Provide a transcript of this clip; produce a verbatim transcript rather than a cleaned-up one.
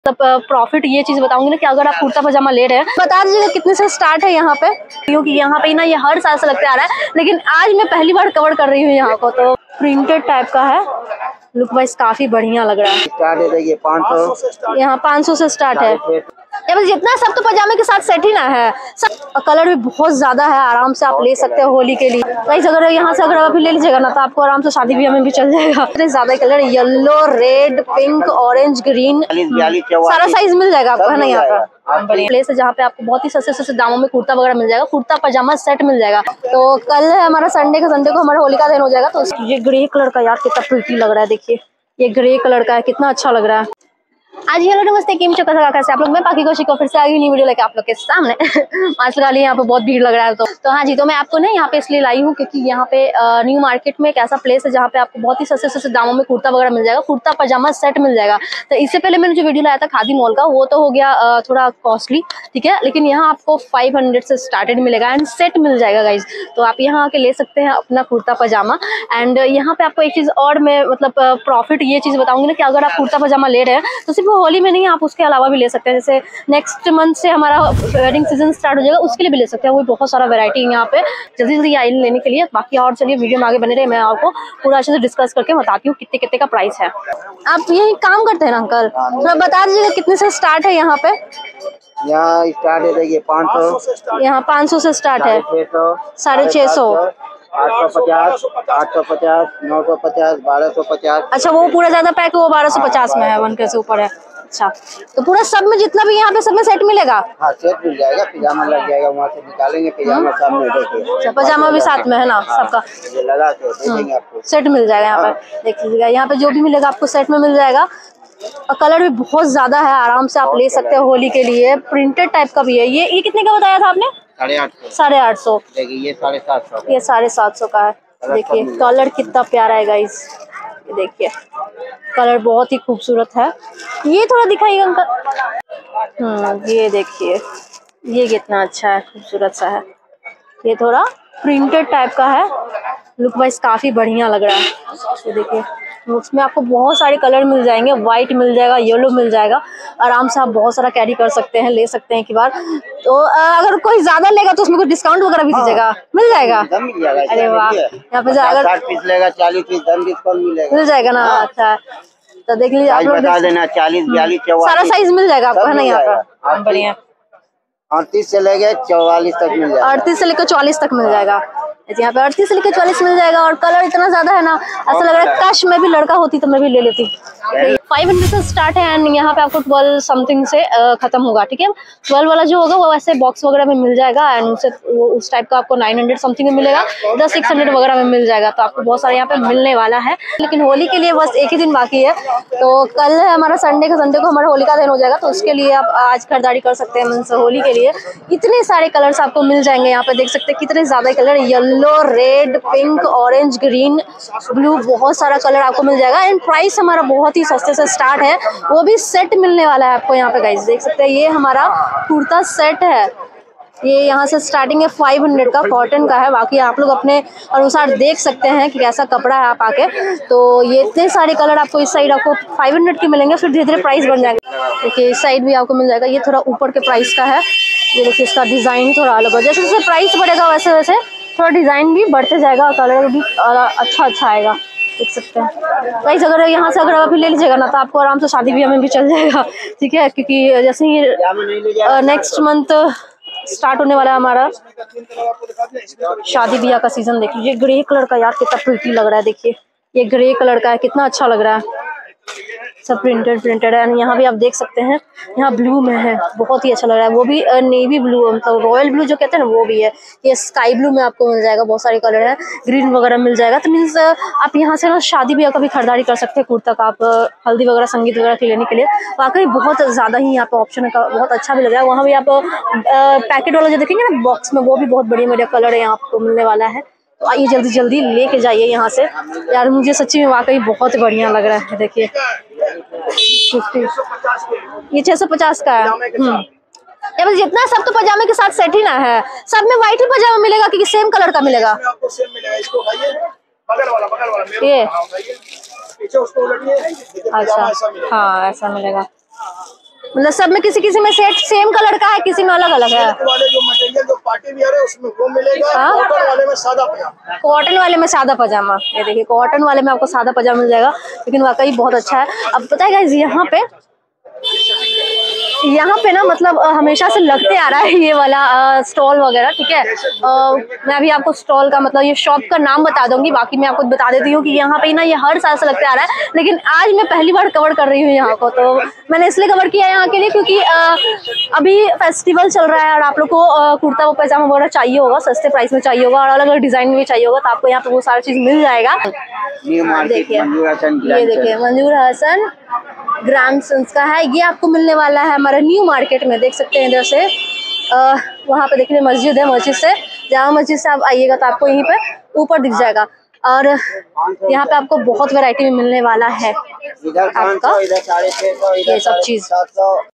Profit ये चीज बताऊंगी ना कि अगर आप कुर्ता पजामा ले रहे हैं बता दीजिएगा कितने से स्टार्ट है यहाँ पे, क्योंकि यहाँ पे ना ये हर साल से लगते आ रहा है, लेकिन आज मैं पहली बार कवर कर रही हूँ यहाँ को। तो प्रिंटेड टाइप का है, लुक वाइज काफी बढ़िया लग रहा है। स्टार्ट है देखिए पाँच सौ, यहाँ पाँच सौ से स्टार्ट है। ये बस जितना सब तो पजामे के साथ सेट ही ना है, सब कलर भी बहुत ज्यादा है, आराम से आप ले सकते हो होली के लिए। गाइस अगर यहाँ से अगर आप ले लीजिएगा ना तो आपको आराम से शादी ब्याह में भी चल जाएगा। इतने ज्यादा colour, yellow, red, pink, orange, green, सारा साइज मिल जाएगा आपको, है ना। यहाँ पर प्लेस है जहाँ पे आपको बहुत ही सस्ते सस्ते दामों में कुर्ता वगैरह मिल जाएगा, कुर्ता पजामा सेट मिल जाएगा। तो कल है हमारा संडे का, संडे को हमारा होली का दिन हो जाएगा। तो ये ग्रे कलर का यार कितना प्रीटी लग रहा है, देखिए ये ग्रे कलर का है, कितना अच्छा लग रहा है। आज हेलो नमस्ते किम चौका सका कैसे आप लोग, मैं पाकी कौशिक फिर से आ गई नई वीडियो लेके आप लोग के सामने। मास्क लगा लिया, यहाँ पे बहुत भीड़ लग रहा है। तो, तो हाँ जी, तो मैं आपको ना यहाँ पे इसलिए लाई हूँ क्योंकि यहाँ पे न्यू मार्केट में एक ऐसा प्लेस है जहाँ पे आपको बहुत ही सस्ते सस्ते दामों में कुर्ता वगैरह मिल जाएगा, कुर्ता पजामा सेट मिल जाएगा। तो इससे पहले मैंने जो वीडियो लाया था खादी मॉल का, वो तो हो गया आ, थोड़ा कॉस्टली, ठीक है, लेकिन यहाँ आपको फाइव हंड्रेड से स्टार्टेड मिलेगा एंड सेट मिल जाएगा गाइज। तो आप यहाँ आके ले सकते हैं अपना कुर्ता पजामा। एंड यहाँ पे आपको एक चीज और मैं मतलब प्रॉफिट ये चीज बताऊंगी ना कि अगर आप कुर्ता पजामा ले रहे हैं तो सिर्फ होली में नहीं, आप उसके अलावा भी ले सकते हैं। जैसे नेक्स्ट मंथ से हमारा वेडिंग सीजन स्टार्ट हो जाएगा, उसके लिए भी ले सकते हैं। वो बहुत सारा वैरायटी है यहाँ पे, जल्दी जल्दी आई लेने के लिए। बाकी और चलिए वीडियो में आगे बने रहे, मैं आपको पूरा अच्छे से डिस्कस करके बताती हूँ कितने कितने का प्राइस है। आप यही काम करते हैं ना अंकल, थोड़ा बता दीजिएगा कितने से स्टार्ट है यहाँ पे। यहाँ स्टार्ट है देखिए पाँच सौ, यहाँ पाँच सौ से स्टार्ट है, साढ़े छह सौ, आठ सौ पचास, आठ सौ पचास, नौ सौ पचास, बारह सौ पचास। अच्छा वो पूरा ज्यादा पैक वो बारह सौ पचास में है, वन के से ऊपर है। अच्छा तो पूरा सब में जितना भी यहाँ पे सब में सेट मिलेगा? हाँ सेट मिल जाएगा, पजामा लग जाएगा, वहाँ से निकालेंगे पजामा सामने देखिए। पजामा भी साथ में है ना सबका, ये लगा के दे देंगे आपको, सेट मिल जाएगा। यहाँ पे देख लीजिएगा, यहाँ पे जो भी मिलेगा आपको सेट में मिल जाएगा। और कलर भी बहुत ज्यादा है, आराम से आप ले सकते हो होली के लिए। प्रिंटेड टाइप का भी है। ये ये कितने का बताया था आपने? साढ़े आठ सौ। साढ़े आठ सौ देखिए ये साढ़े सात सौ, ये साढ़े सात सौ का है। देखिए कलर कितना प्यारा है गाइस, ये देखिए कलर बहुत ही खूबसूरत है। ये थोड़ा दिखाइएगा अंकल। हम्म ये देखिए ये कितना अच्छा है, खूबसूरत सा है। ये थोड़ा प्रिंटेड टाइप का है, लुक वाइज काफी बढ़िया लग रहा है। ये देखिए उसमें आपको बहुत सारे कलर मिल जाएंगे, व्हाइट मिल जाएगा, येलो मिल जाएगा। आराम से आप बहुत सारा कैरी कर सकते हैं, ले सकते हैं एक बार। तो अगर कोई ज्यादा लेगा तो उसमें कोई डिस्काउंट वगैरह भी दीजिएगा? मिल जाएगा। अरे वाह, यहाँ पे अगर पीस लेगा चालीस पीस डिस्काउंट मिलेगा, मिल जाएगा ना। अच्छा तो देख लीजिए आप लोग, बता देना चालीस बयालीस चौवालीस सारा साइज मिल जाएगा आपको, है ना। यहाँ पर बढ़िया अड़तीस से लेके चौवालीस तक मिल जाएगा, अड़तीस से लेकर चौवालीस तक मिल जाएगा। यहाँ पे अड़तीस से लेकर चौवालीस मिल जाएगा। और कलर इतना ज्यादा है ना, ऐसा लग रहा है काश मैं भी लड़का होती तो मैं भी ले लेती। फाइव हंड्रेड से स्टार्ट है एंड यहाँ पे आपको ट्वेल्व समथिंग से uh, खत्म होगा, ठीक है। ट्वेल्व वाला जो होगा वो ऐसे बॉक्स वगैरह में मिल जाएगा एंड उससे उस टाइप का आपको नाइन हंड्रेड समथिंग में मिलेगा, दस सिक्स हंड्रेड वगैरह में मिल जाएगा। तो आपको बहुत सारे यहाँ पे मिलने वाला है, लेकिन होली के लिए बस एक ही दिन बाकी है। तो कल है हमारा संडे का, संडे को हमारा होली का दिन हो जाएगा। तो उसके लिए आप आज खरीदारी कर सकते हैं मीन्स होली के लिए। इतने सारे कलर्स आपको मिल जाएंगे, यहाँ पे देख सकते हैं कितने ज्यादा colour, yellow, red, pink, orange, green, blue, बहुत सारा कलर आपको मिल जाएगा। एंड प्राइस हमारा बहुत ही सस्ते से स्टार्ट है, वो भी सेट मिलने वाला है आपको। यहाँ पे गाइस देख सकते हैं ये हमारा कुर्ता सेट है, ये यहाँ से स्टार्टिंग है फाइव हंड्रेड का, कॉटन का है। बाकी आप लोग अपने अनुसार देख सकते हैं कि कैसा कपड़ा है आप आके। तो ये इतने सारे कलर आपको इस साइड आपको फाइव हंड्रेड के मिलेंगे, फिर धीरे धीरे प्राइस बढ़ जाएंगे। देखिए इस साइड भी आपको मिल जाएगा, ये थोड़ा ऊपर के प्राइस का है। ये देखिए इसका डिजाइन थोड़ा अलग हो, जैसे जैसे प्राइस बढ़ेगा वैसे वैसे थोड़ा डिजाइन भी बढ़ते जाएगा और कलर भी अच्छा अच्छा आएगा, देख सकते हैं गाइस। अगर यहाँ से अगर आप ले लीजिएगा ना तो आपको आराम से शादी ब्याह में भी चल जाएगा, ठीक है, क्योंकि जैसे ही नेक्स्ट मंथ स्टार्ट होने वाला है हमारा शादी ब्याह का सीजन। देख लीजिए ग्रे कलर का यार कितना प्रीटी लग रहा है, देखिए ये ग्रे कलर का है, कितना अच्छा लग रहा है। सब प्रिंटेड प्रिंटेड है। यहाँ भी आप देख सकते हैं, यहाँ ब्लू में है, बहुत ही अच्छा लग रहा है। वो भी नेवी ब्लू, मतलब रॉयल ब्लू जो कहते हैं ना वो भी है। ये स्काई ब्लू में आपको मिल जाएगा, बहुत सारे कलर है, ग्रीन वगैरह मिल जाएगा। तो मीन्स आप यहाँ से ना शादी ब्याह का भी खरीदारी कर सकते हैं कुर्ता का, आप हल्दी वगैरह संगीत वगैरह के लेने के लिए। वाकई बहुत ज्यादा ही यहाँ पे ऑप्शन है, बहुत अच्छा भी लग रहा है। वहाँ भी आप पैकेट वाला जो देखेंगे ना बॉक्स में, वो भी बहुत बढ़िया बढ़िया कलर है यहाँ आपको मिलने वाला है। तो आइए जल्दी जल्दी लेके जाइए यहाँ से यार, मुझे सच्ची में वाकई बहुत बढ़िया लग रहा है। देखिए ये छह सौ पचास का है। हम्म ये बस जितना सब तो पजामे के साथ सेट ही ना है, सब में व्हाइट ही पजामा मिलेगा कि सेम कलर का मिलेगा? ये अच्छा हाँ ऐसा मिलेगा। मतलब सब में किसी किसी में सेट सेम कलर का है, किसी में अलग अलग है। वाले जो मटेरियल जो पार्टी वियर है उसमें वो मिलेगा। हाँ? कॉटन वाले में सादा पजामा। कॉटन वाले में सादा पजामा, ये देखिए कॉटन वाले में आपको सादा पजामा मिल जाएगा, लेकिन वाकई बहुत अच्छा है। अब पता है गाइस यहाँ पे यहाँ पे ना मतलब हमेशा से लगते आ रहा है ये वाला स्टॉल वगैरह, ठीक है। आ, मैं अभी आपको स्टॉल का मतलब ये शॉप का नाम बता दूंगी, बाकी मैं आपको बता देती हूँ कि यहाँ पे ना ये हर साल से लगते आ रहा है, लेकिन आज मैं पहली बार कवर कर रही हूँ यहाँ को। तो मैंने इसलिए कवर किया यहाँ के लिए क्योंकि आ, अभी फेस्टिवल चल रहा है और आप लोग को कुर्ता व पैजामा वगैरह चाहिए होगा, सस्ते प्राइस में चाहिए होगा और अलग अलग डिजाइन में भी चाहिए होगा, तो आपको यहाँ पे वो सारी चीज मिल जाएगा। देखिए ये देखिए मंजूर हसन ग्रैंडसन्स का है, ये आपको मिलने वाला है हमारे न्यू मार्केट में। देख सकते हैं इधर से आ, वहाँ पे देखिए मस्जिद है, मस्जिद से जामा मस्जिद से आप आइएगा तो आपको यहीं पे ऊपर दिख जाएगा। और यहाँ पे आपको बहुत वैरायटी में मिलने वाला है इधर आपका इधर साढ़े छह सौ, ये सब चीज।